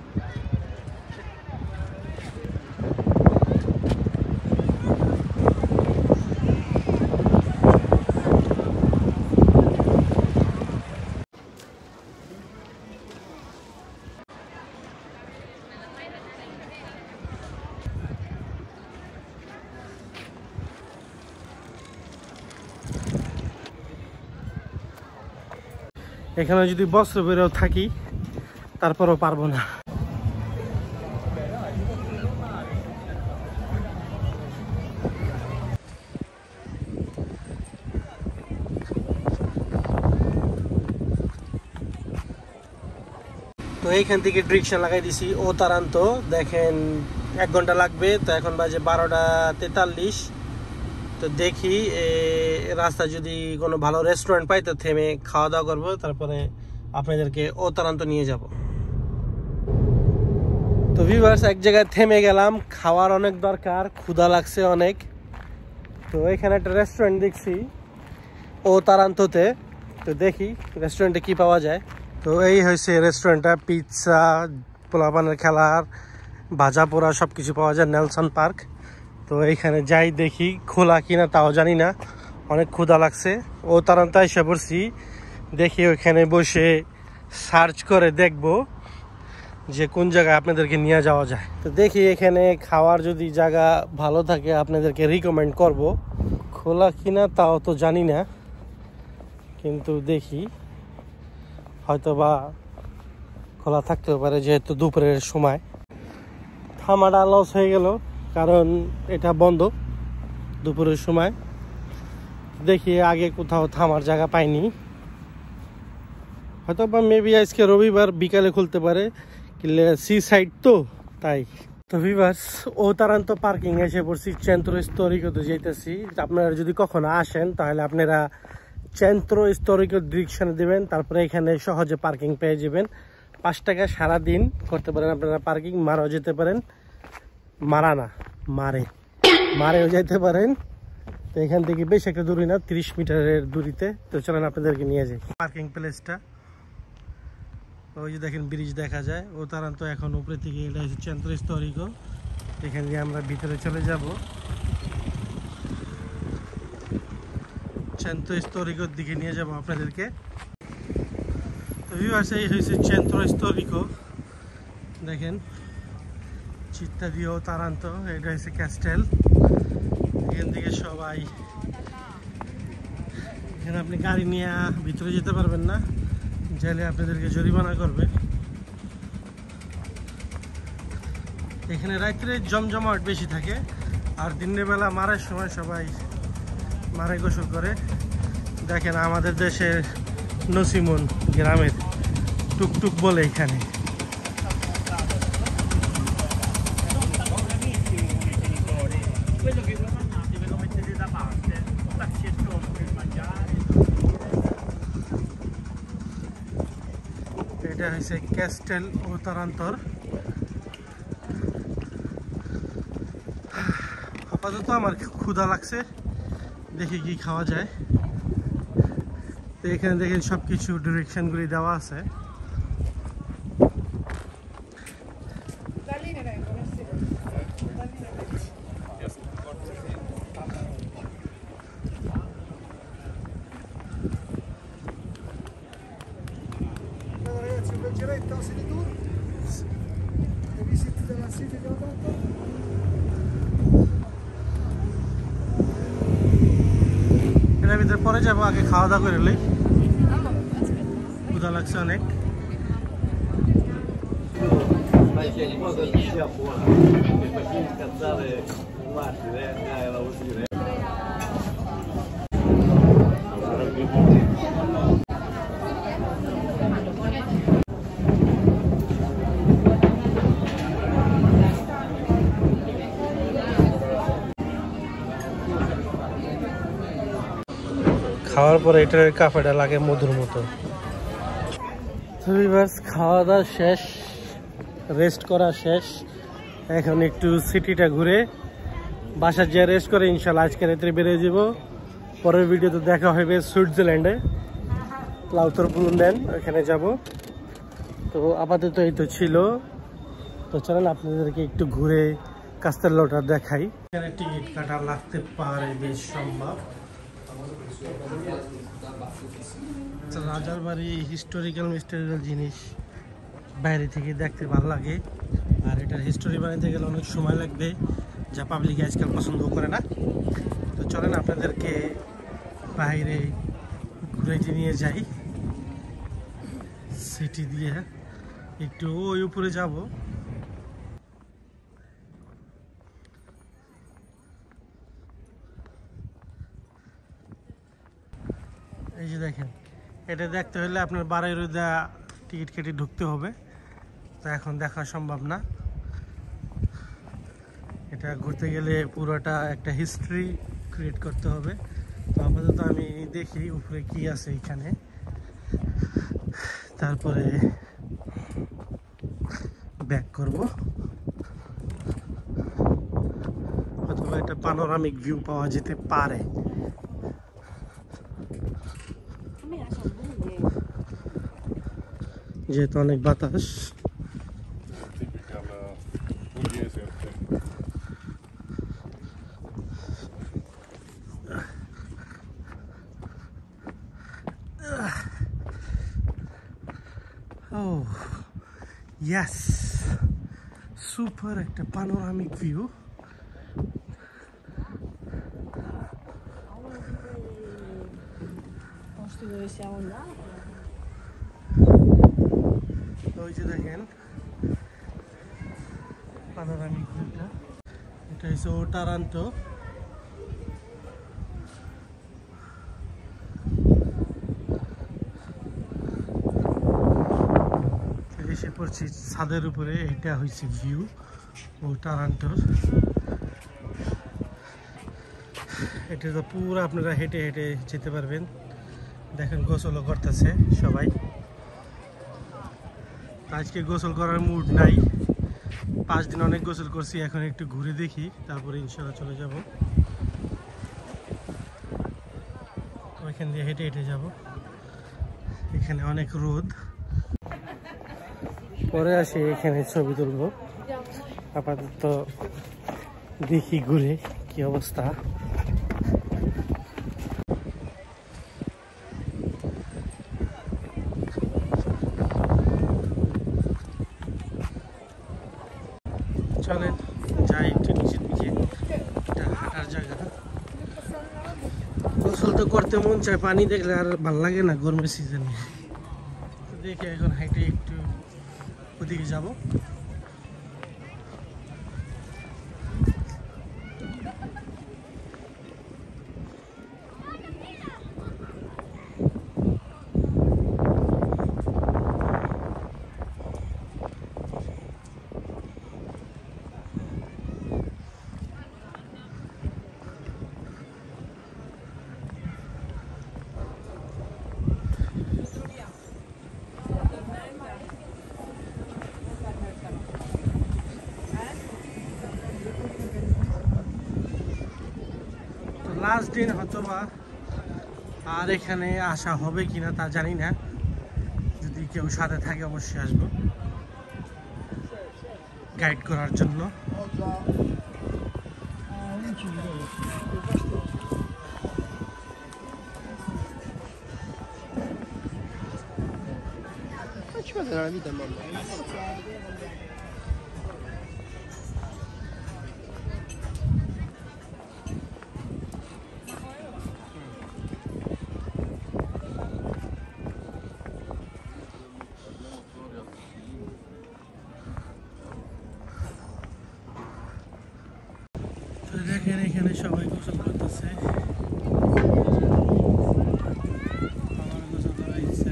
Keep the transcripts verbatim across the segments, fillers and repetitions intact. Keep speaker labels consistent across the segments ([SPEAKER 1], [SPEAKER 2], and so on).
[SPEAKER 1] এখানে যদি বছর বেরোও থাকি তারপরও পারবো না। তো এইখান থেকে রিক্সা লাগাই দিছি ও তারান্ত, দেখেন এক ঘন্টা লাগবে। তো এখন বাজে বারোটা তেতাল্লিশ। তো দেখি রাস্তা যদি কোনো ভালো রেস্টুরেন্ট পাই তো থেমে খাওয়া দাওয়া করবো, তারপরে আপনাদেরকে ও তারান্ত নিয়ে যাব। তো ভিউয়ার্স এক জায়গায় থেমে গেলাম, খাওয়ার অনেক দরকার, ক্ষুধা লাগছে অনেক। তো এখানে একটা রেস্টুরেন্ট দেখছি ও তারান্ততে, তো দেখি রেস্টুরেন্টে কি পাওয়া যায়। তো এই হয়েছে রেস্টুরেন্টটা, পিৎজা, পোলাপানের খেলার, ভাজা পোড়া সব কিছু পাওয়া যায়, নেলসন পার্ক। তো এইখানে যাই দেখি খোলা কিনা তাও জানি না, অনেক ক্ষুধা লাগছে। ও তারান্ত এসে পড়ছি, দেখি ওইখানে বসে সার্চ করে দেখব যে কোন জায়গায় আপনাদেরকে নিয়ে যাওয়া যায়। তো দেখি এখানে খাওয়ার যদি জায়গা ভালো থাকে আপনাদেরকে রিকমেন্ড করব। খোলা কিনা তাও তো জানি না, কিন্তু দেখি হয়তো বা খোলা থাকতেও পারে, যেহেতু দুপুরের সময়। থামাটা লস হয়ে গেল কারণ এটা বন্ধ দুপুরের সময়। দেখি আগে কোথাও থামার জায়গা পাইনি, হয়তো বা মেবি আজকে রবিবার বিকালে খুলতে পারে, সি সাইড তো তাই। তো ভিউয়ার্স ও তারান্ত পার্কিং এসে পড়ছি, চেন্ত্র স্তরিকতে যাইতেছি। আপনারা যদি কখনো আসেন তাহলে আপনারা চেন্ত্র স্তরিক ডিরেকশনে দেবেন, তারপরে এখানে সহজে পার্কিং পেয়ে যাবেন। পাঁচ টাকা সারাদিন করতে পারেন আপনারা পার্কিং, মারাও যেতে পারেন, মারা না মারে মারেও যেতে পারেন। তো এখান থেকে বেশ একটা দূরে না, তিরিশ মিটারের দূরিতে। তো চলেন আপনাদেরকে নিয়ে যাই পার্কিং প্লেসটা। ওই যে দেখেন ব্রিজ দেখা যায় ও তারান্ত, এখন উপরে থেকে এটা হচ্ছে চেন্ত্র স্তরিক। এখান দিয়ে আমরা ভিতরে চলে যাব চেন্ত্র স্তরিকর দিকে নিয়ে যাব আপনাদেরকে। তো ভিউয়ার্স এই হয়েছে চেন্ত্র স্তরিক, দেখেন চিত্তাদি ও তারান্ত, এটা হচ্ছে ক্যাস্টেল। এখান থেকে সবাই, এখানে আপনি গাড়ি নিয়ে ভিতরে যেতে পারবেন না, গেলে আপনাদেরকে জরিমানা করবে। এখানে রাত্রে জমজমাট বেশি থাকে, আর দিনের বেলা মারার সময় সবাই মারে গোসল করে। দেখেন আমাদের দেশের নসিমন গ্রামের টুকটুক বলে এখানে। এটা হচ্ছে ক্যাস্টেল ও তারান্তর। আপাতত আমার ক্ষুধা লাগছে, দেখি কি খাওয়া যায়। তো এখানে দেখেন সবকিছু ডিরেকশনগুলি দেওয়া আছে। এটার ভিতরে পরে যাবো, আগে খাওয়া দাওয়া করে লই, ক্ষুধা লাগছে অনেক। খাওয়ার পরে এটার কাফেটা লাগে মধুর মতো। খাওয়া দাওয়া শেষ, রেস্ট করা শেষ, এখন একটু সিটিটা ঘুরে বাসার যে রেস্ট করে ইনশাল্লাহ আজকে রাত্রে বেরিয়ে যাব। পরের ভিডিওতে দেখা হবে সুইজারল্যান্ডে, লাউতর ব্লুন্ডেন, ওখানে যাব। তো আপাতত এই তো ছিল তো চলেন আপনাদেরকে একটু ঘুরে কাস্তেলোটা দেখাই। এখানে টিকিট কাটা লাগতে পারে বেশ সম্ভব। রাজার বাড়ি হিস্টোরিক্যাল মিস্টোরিক্যাল জিনিস বাইরে থেকে দেখতে ভালো লাগে, আর এটার হিস্টোরি বানাইতে গেলে অনেক সময় লাগবে, যা পাবলিক আজকাল পছন্দ করে না। তো চলেন আপনাদেরকে বাইরে ঘুরে নিয়ে যাই, সিটি দিয়ে একটু ওই উপরে যাব। এই যে দেখেন, এটা দেখতে হলে আপনার বারোই রোজা টিকিট কেটে ঢুকতে হবে, তো এখন দেখা সম্ভব না। এটা ঘুরতে গেলে পুরোটা একটা হিস্ট্রি ক্রিয়েট করতে হবে। তো আপাতত আমি দেখি উপরে কি আছে এখানে, তারপরে ব্যাক করব, অথবা একটা পানোরামিক ভিউ পাওয়া যেতে পারে। যেহেতু অনেক বাতাস। Oh, yes, super একটা panoramic view. ওই যে দেখেন panoramic viewটা, এটা হচ্ছে ওটারান্টো। এসে পড়ছি ছাদের উপরে, এটা হচ্ছে ভিউ ওটারান্টোর। এটা তো পুরো আপনারা হেঁটে হেঁটে যেতে পারবেন। দেখেন গোসলও করতেছে সবাই, আজকে গোসল করার মুড নাই, পাঁচ দিন অনেক গোসল করছি, এখন একটু ঘুরে দেখি, তারপরে ইনশাল্লাহ চলে যাব। ওইখান দিয়ে হেঁটে হেঁটে যাব, এখানে অনেক রোদ। পরে আসি এখানে ছবি তুলবো, আপাতত দেখি ঘুরে কি অবস্থা। চলেন যাই একটু নিচের দিকে, এটা হাঁটার জায়গা। গোসল তো করতে মন চায়, পানি দেখলে আর ভাল লাগে না গরমের সিজনে। দেখে এখন হাইটে একটু ওদিকে যাব। লাস্ট দিন হয়তো বা আর এখানে আসা হবে কিনা তা জানি না, যদি কেউ সাথে থাকে অবশ্যই আসবো গাইড করার জন্য। দেখেন এখানে সবাই গোসল করতেছে, আমার গোসল করা ইচ্ছা।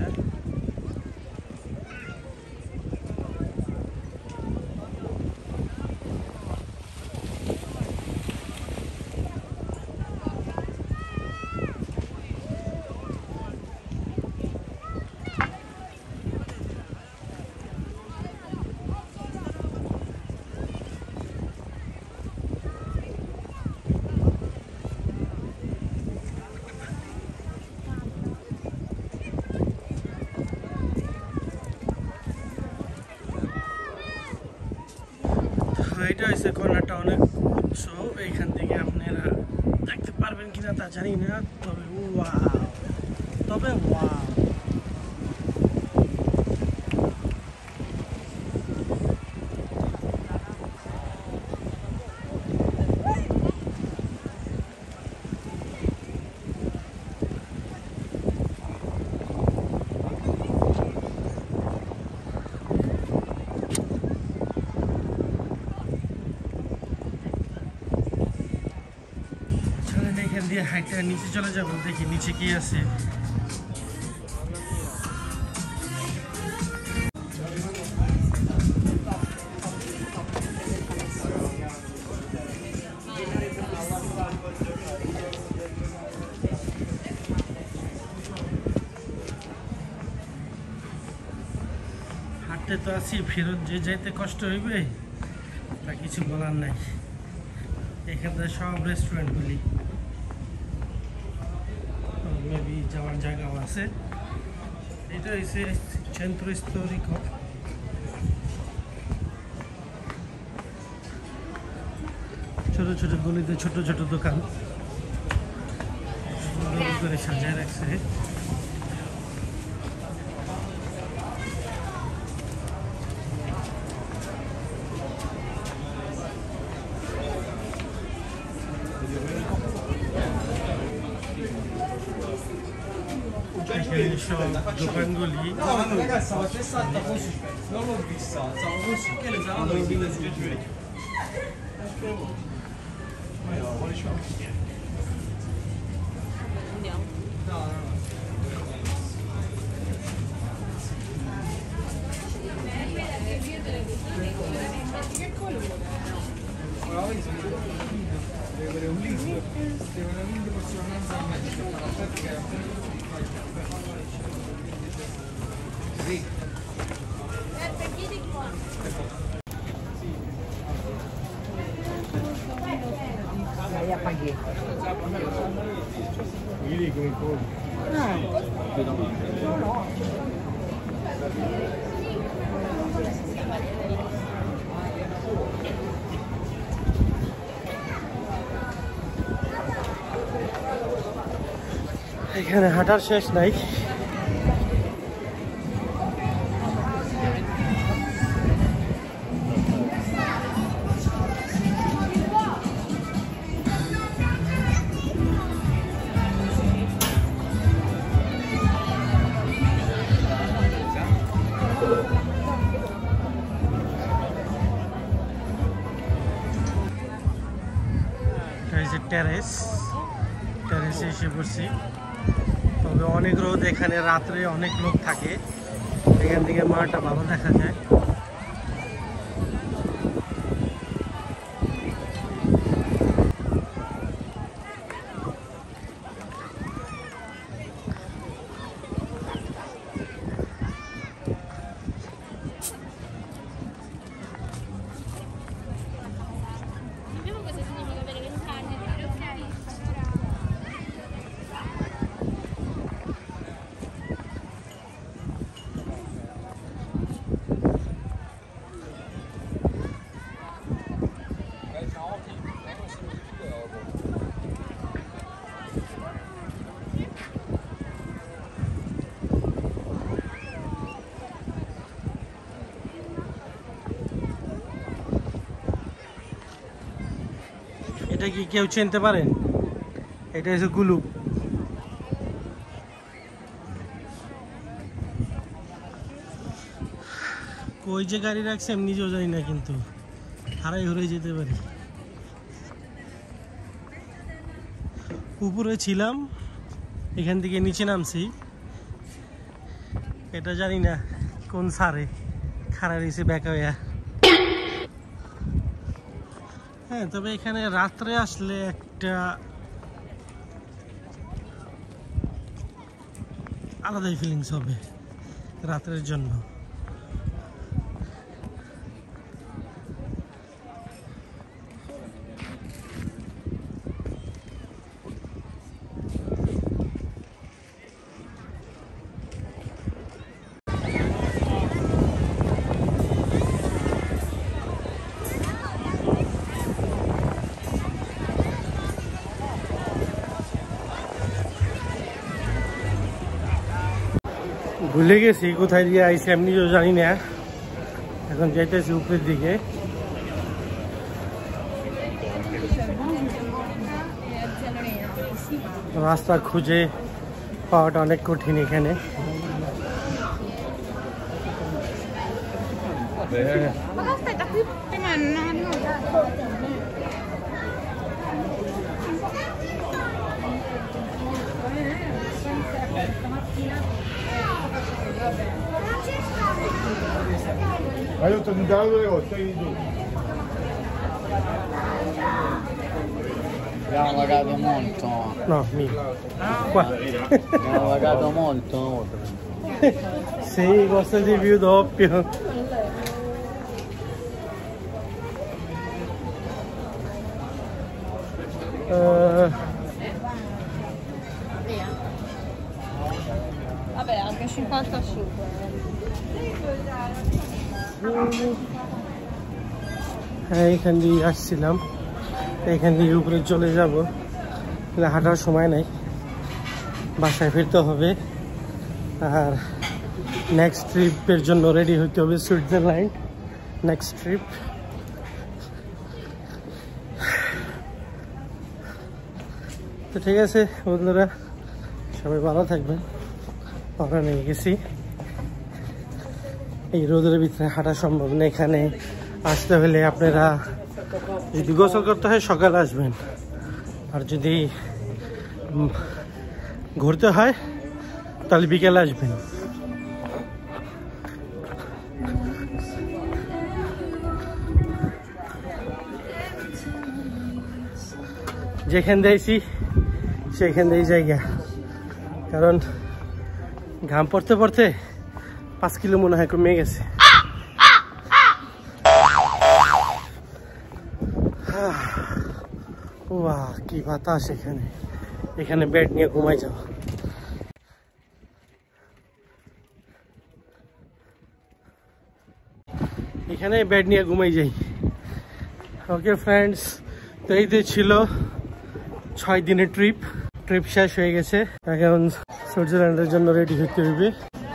[SPEAKER 1] এটা হচ্ছে কর্নারটা অনেক উচ্চ, এইখান থেকে আপনারা দেখতে পারবেন কিনা তা জানি না, তবে ওয়াও, তবে ওয়াও। এখান দিয়ে হাইটটা নিচে চলে যাবো, দেখি নিচে কি আছে। হাঁটতে তো আছি, ফেরত যে যাইতে কষ্ট হইবে তা কিছু বলার নাই। এখানে সব রেস্টুরেন্টগুলি মেবি যাওয়ার জায়গাও আছে। এটা হচ্ছে Centro Storico। ছোট ছোট গলিতে ছোট ছোট দোকান সুন্দর করে সাজায় রাখছে। সব দোকানগুলি
[SPEAKER 2] Ya pagi.
[SPEAKER 3] Ini come fuori.
[SPEAKER 1] এখানে হাঁটার শেষ নাই। টেরেস টেরেসে এসে পড়ছি, তবে অনেক রোদ এখানে, রাত্রে অনেক লোক থাকে। এখান থেকে মাঠটা ভালো দেখা যায়। এটা কি কেউ চিনতে পারেন? এটা হচ্ছে কুলুপ। কই যে গাড়ি রাখছে আমি নিজেও জানি না, কিন্তু হারাই হয়ে যেতে পারি। উপরে ছিলাম, এখান থেকে নিচে নামছি, এটা জানি না কোন সারে খাড়া রয়েছে ব্যাকা হইয়া। হ্যাঁ, তবে এখানে রাত্রে আসলে একটা আলাদাই ফিলিংস হবে রাত্রের জন্য। ভুলে গেছি কোথায় দিয়ে আইছি, আমি নিজেও জানি না। এখন যাইতেছি উপরের দিকে। রাস্তা খুঁজে পাওয়াটা অনেক কঠিন এখানে।
[SPEAKER 2] Ayo tentado de estoy indo.
[SPEAKER 3] Abbiamo pagato molto.
[SPEAKER 1] No, mi. Qua.
[SPEAKER 3] Abbiamo pagato molto.
[SPEAKER 1] Sì, costa di più doppio. Uh,
[SPEAKER 4] Vabbè, anche cinquantacinque.
[SPEAKER 1] হ্যাঁ, এখান দিয়ে আসছিলাম, এখান দিয়ে উপরে চলে যাব। হাঁটার সময় নেই, বাসায় ফিরতে হবে। আর নেক্সট ট্রিপের জন্য রেডি হতে হবে, সুইজারল্যান্ড নেক্সট ট্রিপ। তো ঠিক আছে বন্ধুরা, সবাই ভালো থাকবেন। আমরা নিয়ে গেছি, এই রোদের ভিতরে হাঁটা সম্ভব না। এখানে আসতে হলে আপনারা যদি গোসল করতে হয় সকালে আসবেন, আর যদি ঘুরতে হয় তাহলে বিকেলে আসবেন। যেখান দিয়েছি সেখান দিয়ে জায়গা, কারণ ঘাম পড়তে পড়তে পাঁচ কিলো মনে হয় কমে গেছে। বাহ, কি বাতাস এখানে! এখানে বেড নিয়ে ঘুমাই যাও। এখানে বেড নিয়ে ঘুমাই যাই। ওকে ফ্রেন্ডস, তো এই যে ছিল ছয় দিনের ট্রিপ। ট্রিপ শেষ হয়ে গেছে, এখন সুইজারল্যান্ডের জন্য রেডি হতে হবে।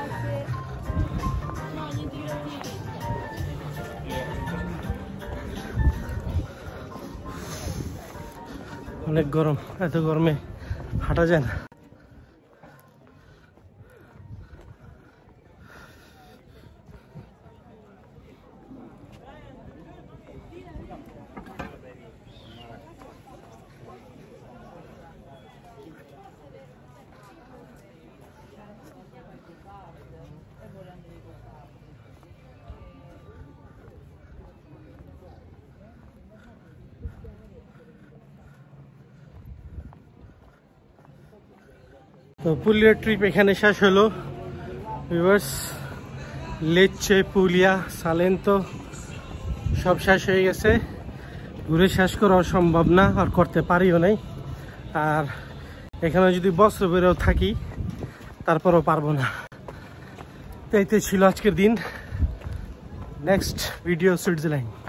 [SPEAKER 1] অনেক গরম, এত গরমে হাঁটা যায় না। তো পুলিয়ার ট্রিপ এখানে শেষ হলো ভিউয়ার্স। লেচে, পুলিয়া, সালেন্তো সব শেষ হয়ে গেছে। ঘুরে শেষ করা সম্ভব না, আর করতে পারিও নাই। আর এখানে যদি বছর বেরোও থাকি তারপরও পারবো না। তো এইতে ছিল আজকের দিন। Next video Switzerland.